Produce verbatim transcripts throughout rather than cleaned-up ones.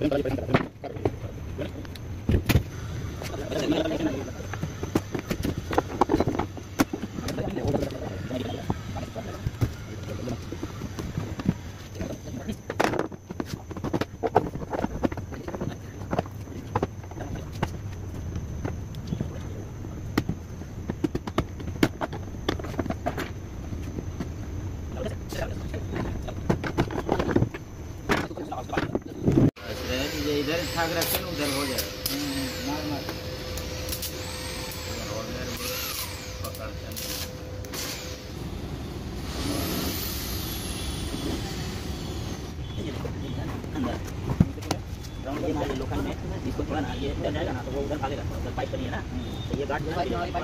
इधर ठाक रखे ना उधर हो जाए मार मार अंदर लोखंड में इसको थोड़ा ना ये अंदर जाएगा ना तो वो उधर भागेगा उधर पाइप बनी है ना तो ये गार्ड जो है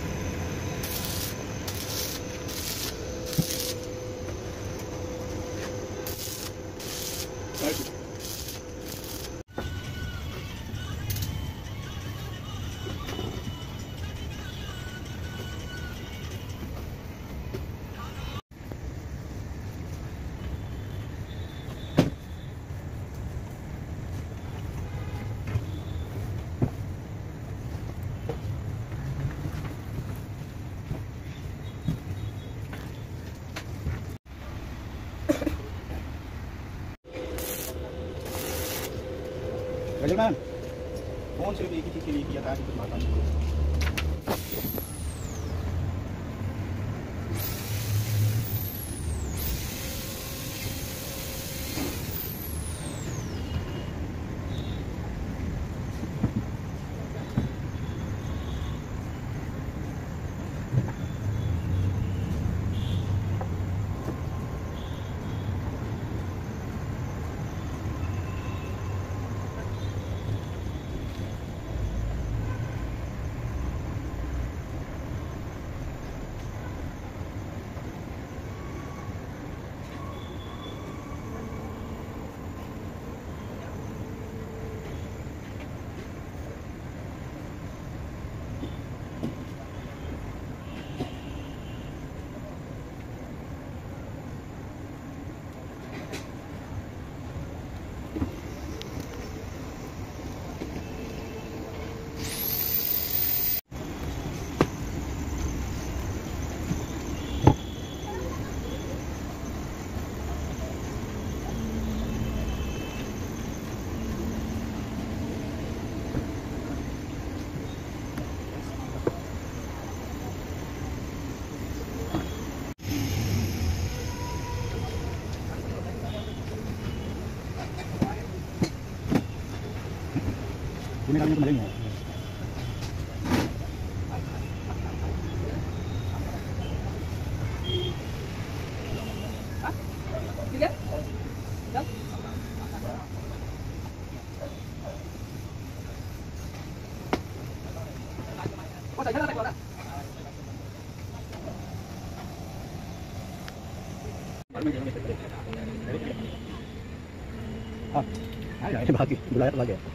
मैम कौन सिर्फ एक ही चीज के लिए किया था कि कुछ माता नहीं ini kami kembali ya. हाँ, आया भाग बुलाया तो भाग गया।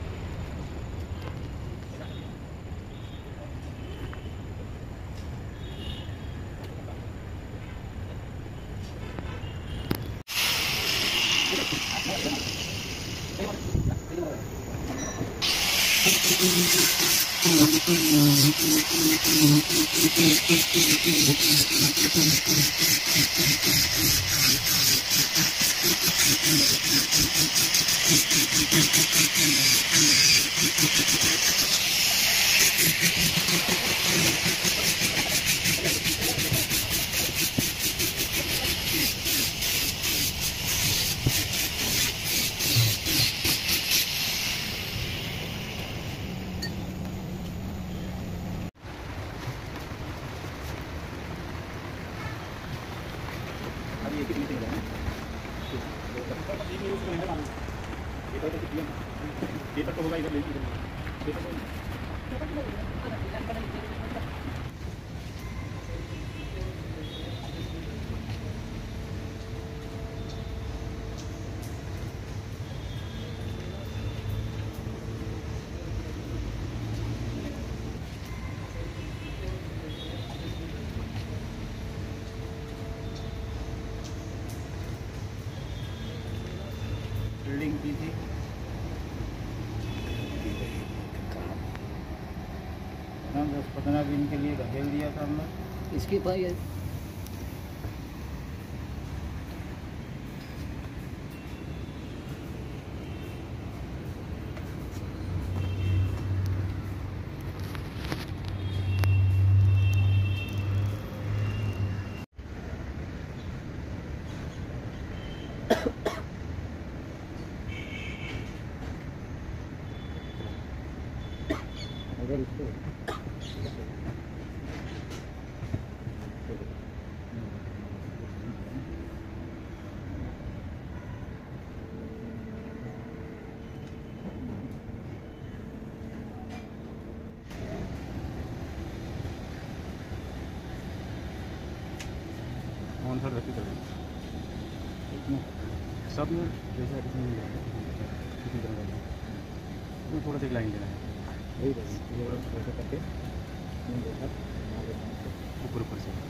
ये तक तो होगा इधर लेकिन बिल्डिंग की थी। दस पंद्रह दिन के लिए धकेल दिया था हमने। इसके पास ये अगर इसको कौन सा रखी करें सब में जैसा इसमें मिल जाएगा किसी तरह का इसमें थोड़ा सा एक लाइन देना है वही ऐसे करके ऊपर ऊपर से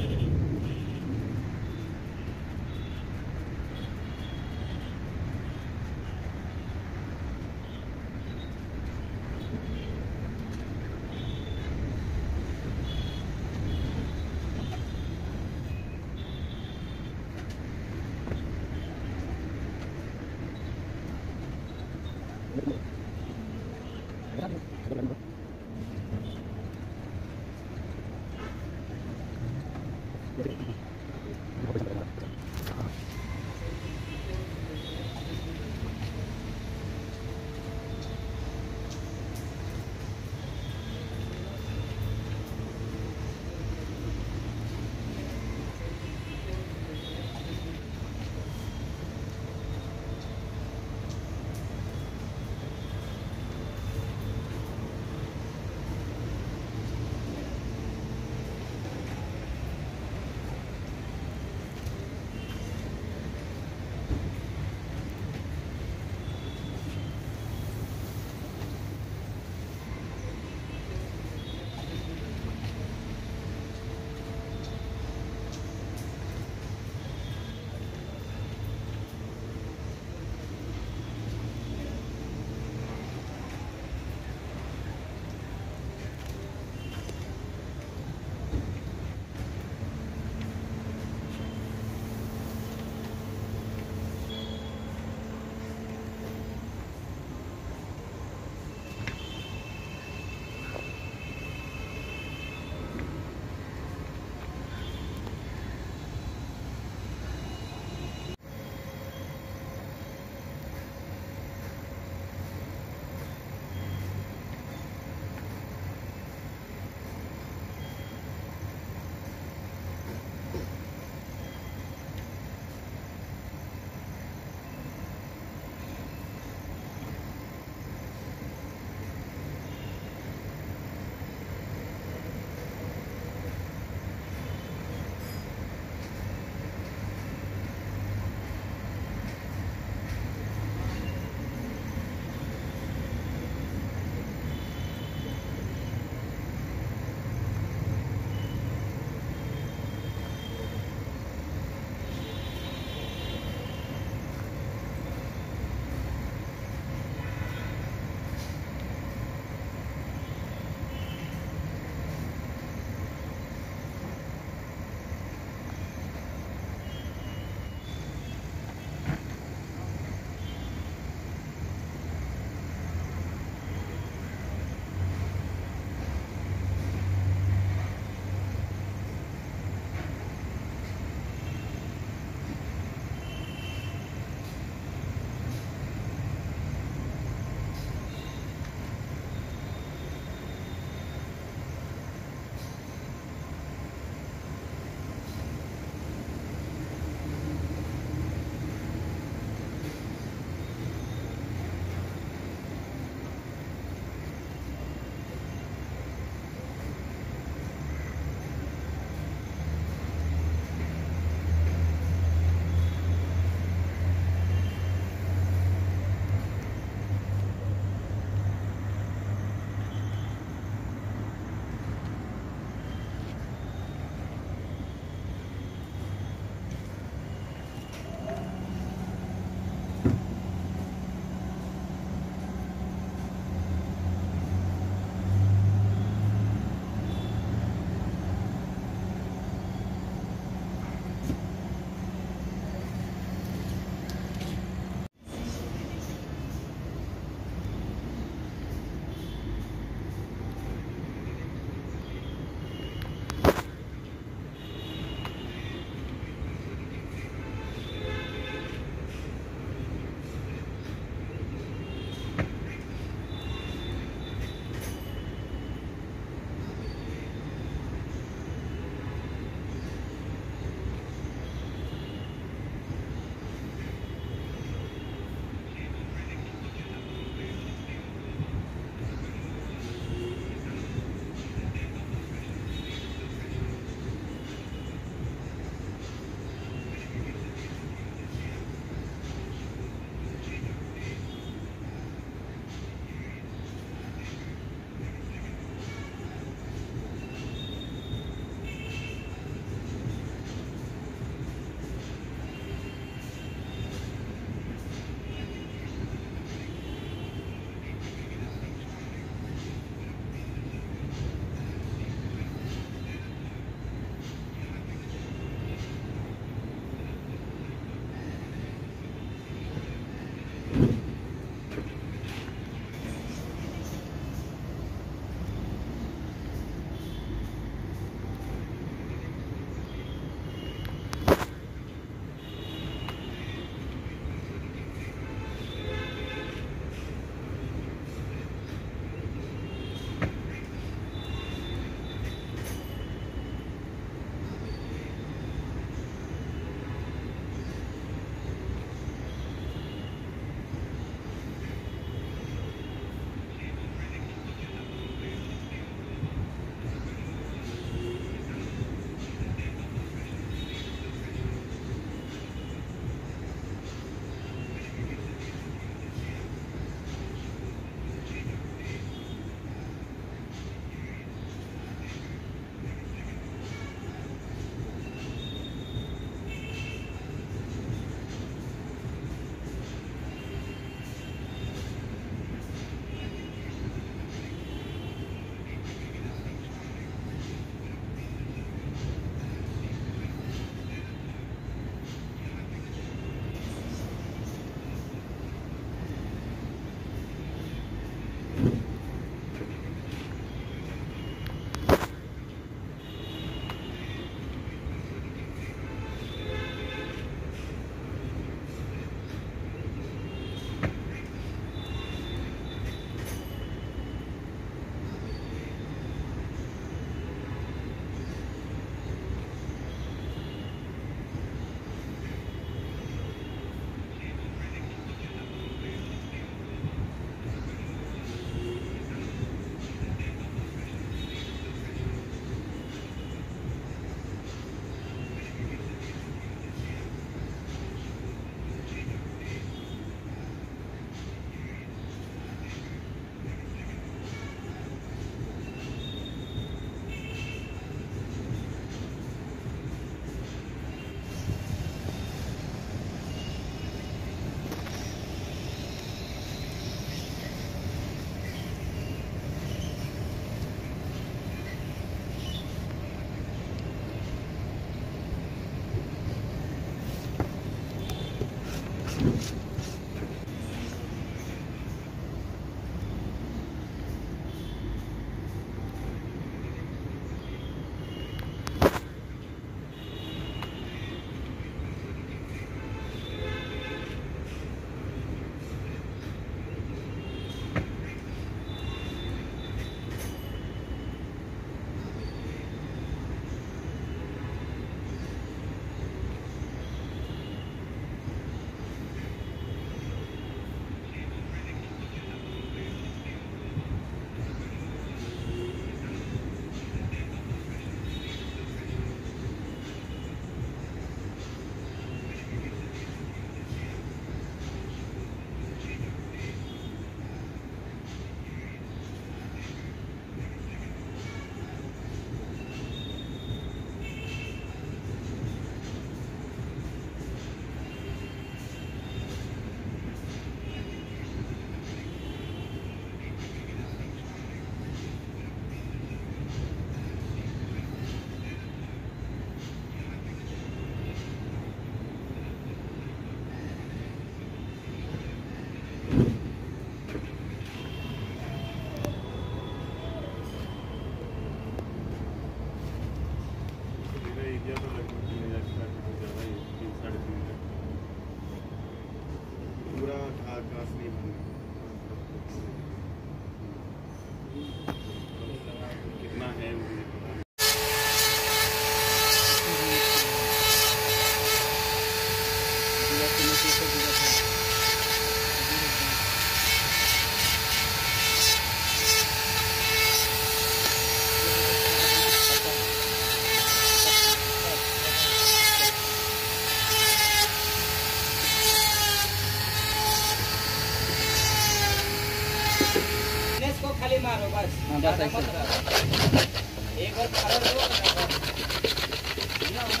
मारो बस। हाँ, बस ऐसे। एक बार खड़ा रहो ना ना ना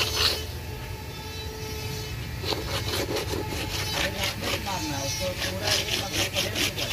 मारना उसको पूरा ये मतलब करें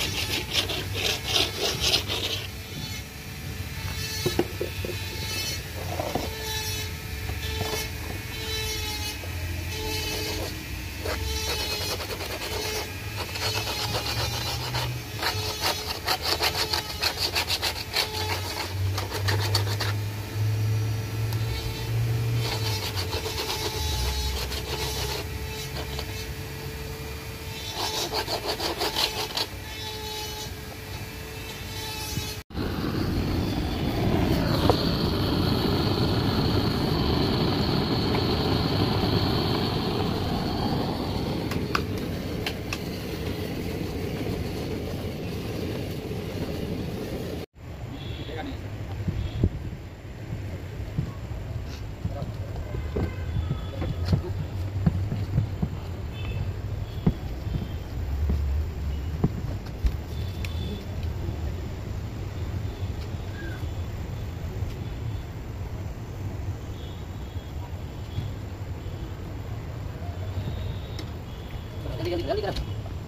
जल्दी जल्दी जल्दी करो।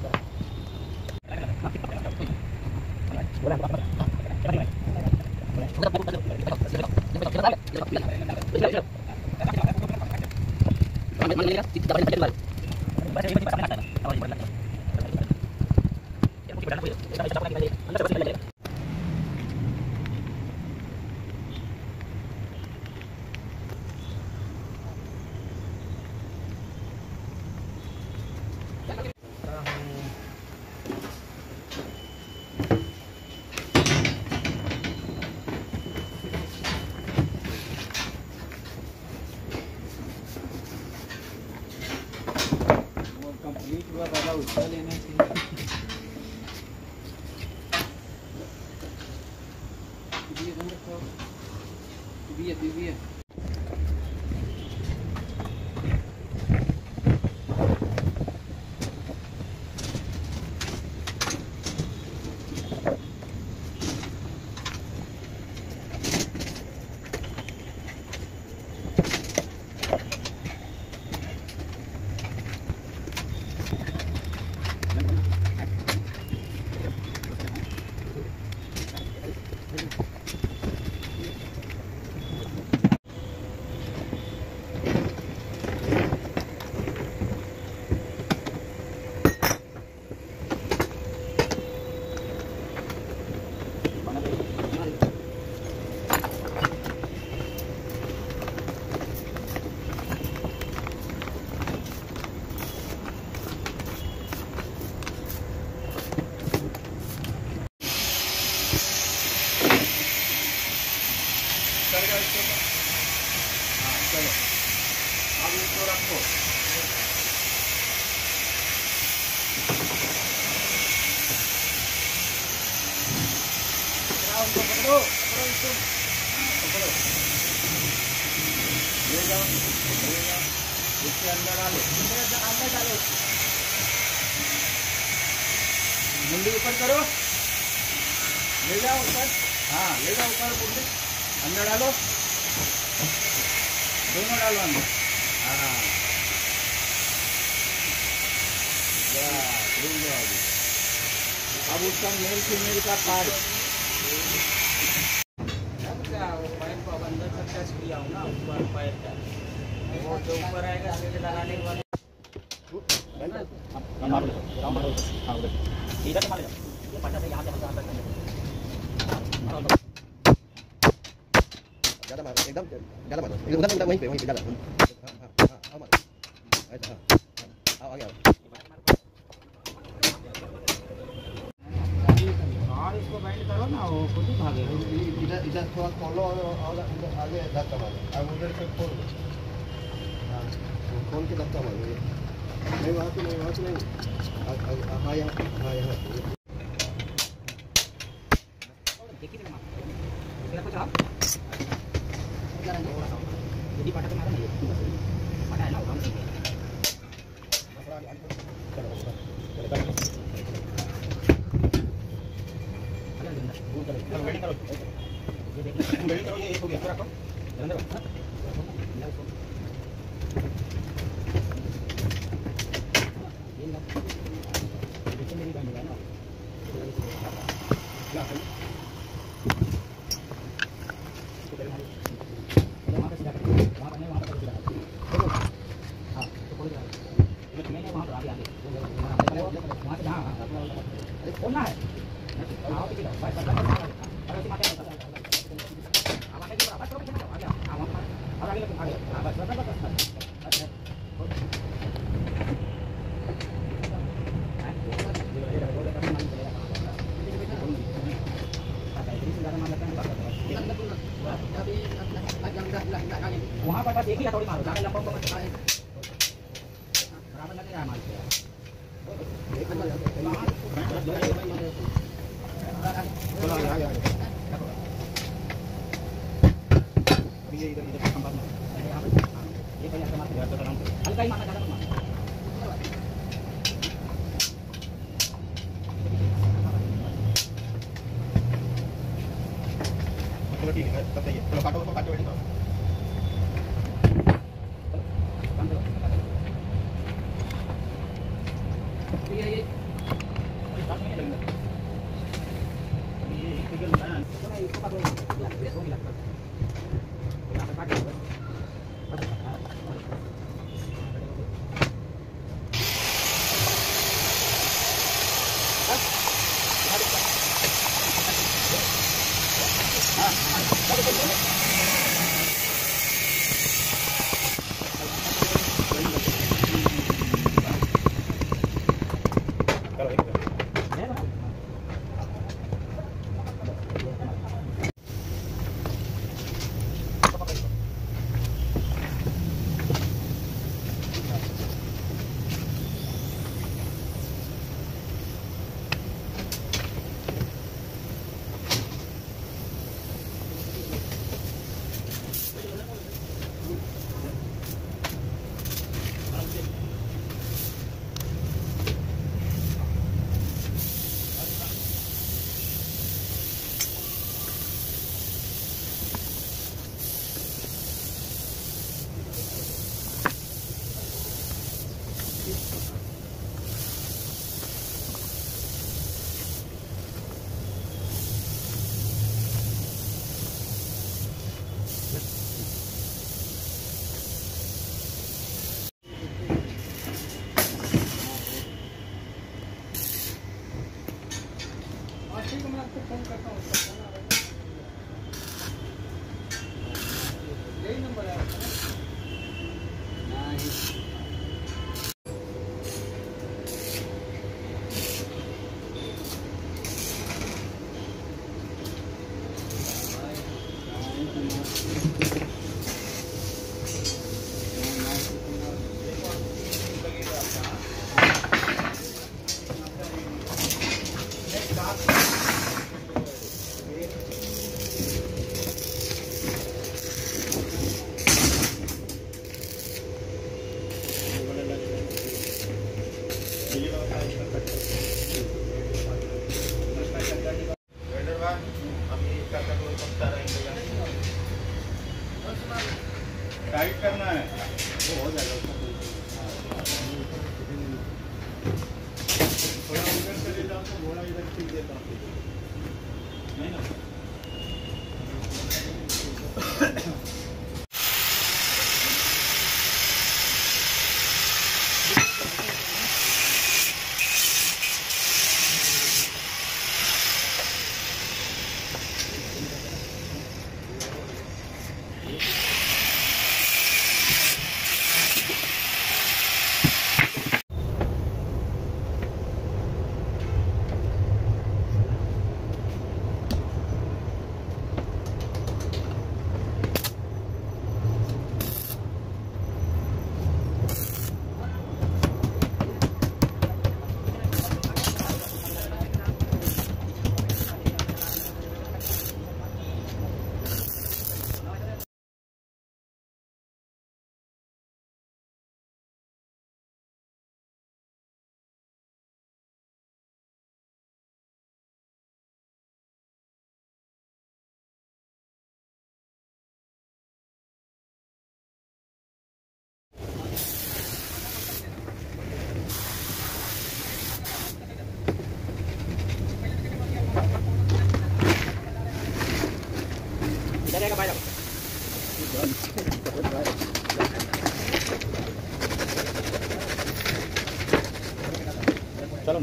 कंप्लीट हुआ दादा उसका लेना चाहिए। ये बंद रखो। ये ये हाँ चलो अब इसको रखो। उसको पकड़ो पकड़ो इसको पकड़ो ले जाओ ले जाओ इसके अंदर डालो अंदर डालो मुंडी ऊपर करो ले जाओ ऊपर। हाँ ले जाओ ऊपर मुंडी अंदर डालो दोनों डालो अंदर। हाँ अब उसका मेल फीमेल का पार्ट क्या वो पाइप को अब अंदर तक टच किया हूँ ना ऊपर पाइप का वो जो ऊपर आएगा सीधे लगाने के बाद इधर से मार लो ये पट्टा से यहाँ से हम जा सकते हैं। ज़्यादा मारो एकदम ज़्यादा मारो एकदम उधर वहीं पे वहीं पे ज़्यादा। हाँ हाँ आओ मारो ऐसा हाँ आओ आगे आओ। और इसको बैंड करो ना वो खुद ही भागेगा। इधर इधर थोड़ा खोलो और इधर आगे धक्का मारो अब उधर से खोल दो। हाँ खोल के धक्का मारो नहीं वहाँ पे नहीं वहाँ पे नहीं हाँ यहाँ हाँ यहाँ यदि पटा तो मारो ना ये पटा है ना हम ठीक है। इसको रखो अंदर रखो ये ना पीछे मेरी गाड़ी है ना क्या है वहाँ पे सीधा करो वहाँ पर नहीं वहाँ पर सीधा करो हाँ तो कोई मैंने वहाँ पर आगे आगे वहाँ से जहाँ अरे खोलना है हाँ ठीक है बस बस अरे उसी माते हमारे की बराबर करो कितना आ गया हाँ वहाँ और आगे आगे हाँ बस बस बस बस वहाँ पर बस एक ही हथौड़ी मारो जाके लंबा को मत बराबर लगे रहा मार अभी ये इधर इधर खंभा में ये पहले ऐसे मार हल्का ही मारना ज़्यादा मत मारना चलो ठीक है तब तक ये चलो काटो उसको काटो बैठ जाओ ये ये बात नहीं लगेगा ये एक फिगर ना तो मैं इसको काटो लग बेस हो गया यहां पे काट दो फोन करता हूँ यही नंबर है टाइट करना है वो हो जाएगा थोड़ा उधर चले जाओ तो घोड़ा इधर खींच देता हूँ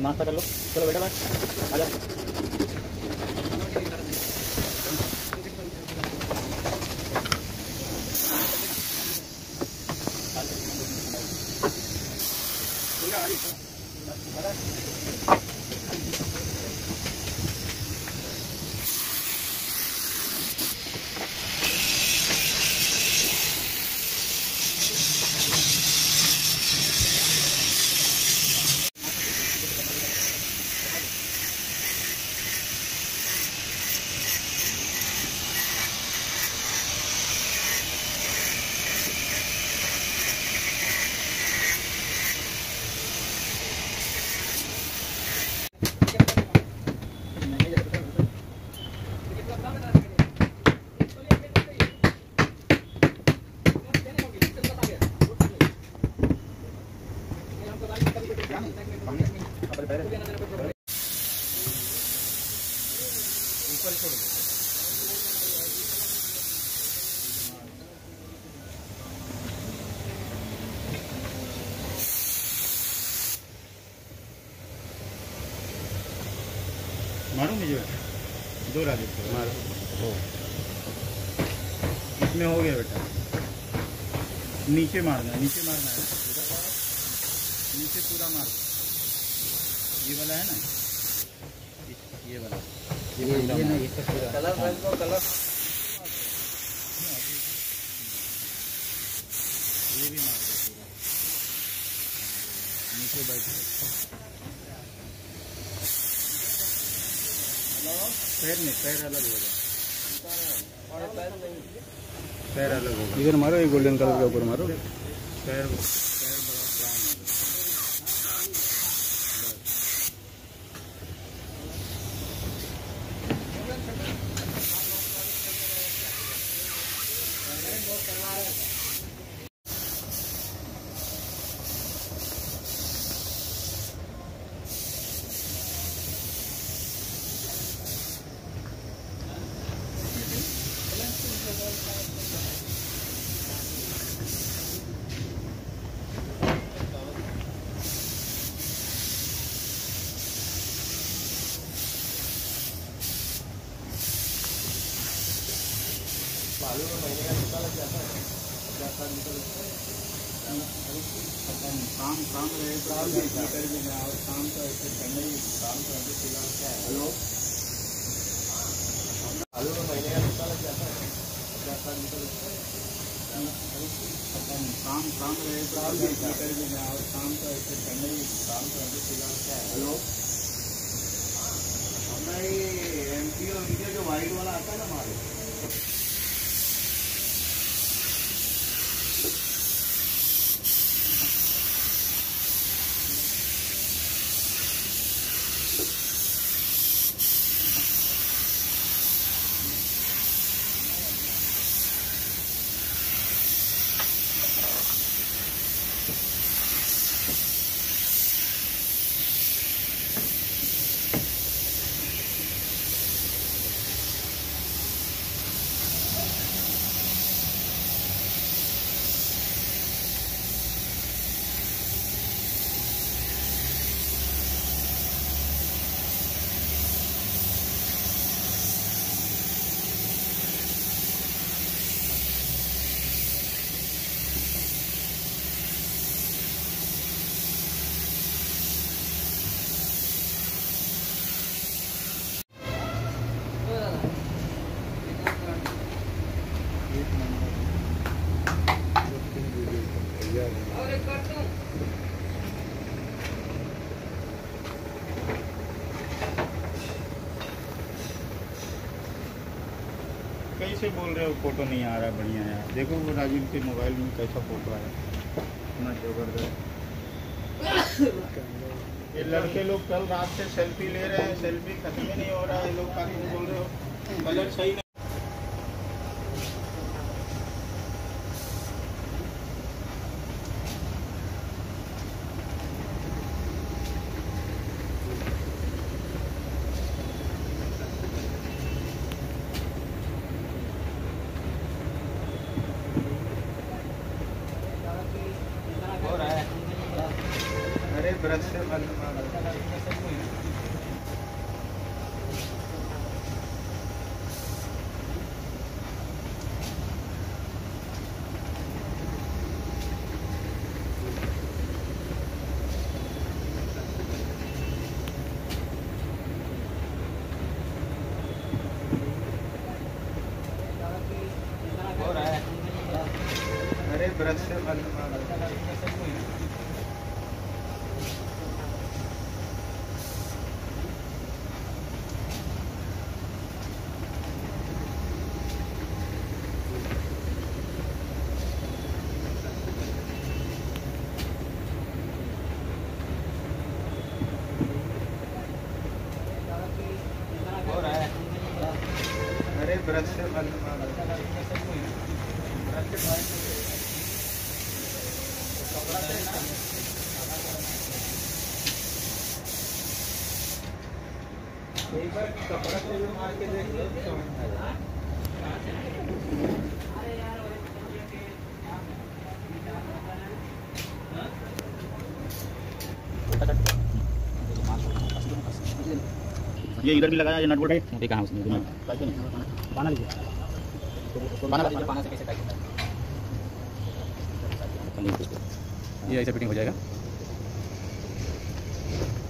नाश्ता कर लो। चलो बेटा बात आ जाओ। मारूंगी जो दो राजू मारो। इसमें हो गया बेटा, नीचे मारना है, नीचे मारना है पूरा, नीचे पूरा मार दो। ये वाला है ना, ये वाला ये ये नहीं इसका पूरा कलर भाई को कलर ये भी मार दो पूरा, नीचे बैठ जाओ। पैर नहीं, पैर अलग होगा, पैर अलग होगा। इधर मारो, ये गोल्डन कलर के ऊपर मारो। पैर पैर बड़ा ब्राउन होगा। मालूम है महीने का कितना लग जाता है, जाता निकल काम काम रहे तो आप कर भी ना, और काम तो ऐसे करना ही, काम तो अभी फिलहाल क्या है। हेलो, मालूम है महीने का कितना लग जाता है, जाता निकल काम काम रहे तो आप कर भी ना, और काम तो ऐसे करना ही, काम तो अभी फिलहाल क्या है। हेलो, अपना ये एम पी और इंडिया जो वाइट वाला आता है ना मालूम, कैसे बोल रहे हो फोटो नहीं आ रहा बढ़िया यार। देखो वो राजीव के मोबाइल में कैसा फोटो आया, इतना जबरदस्त। ये लड़के लोग कल रात से सेल्फी ले रहे हैं, सेल्फी खत्म ही नहीं हो रहा है। ये लोग काफी बोल रहे हो कलर सही नहीं। अरे ब्रश से बंद मारो। ब्रश से मारना अरे ब्रश से मारना ब्रश से एक बार कपड़ा से भी मार के देख लो समझ में आ जाएगा। ये इधर भी लगाया, ये नट बोल्ट है मोटे कहाँ उसमें पाना लीजिए पाना लीजिए पाना से कैसे टाइट होता है। ये ऐसे फिटिंग हो जाएगा।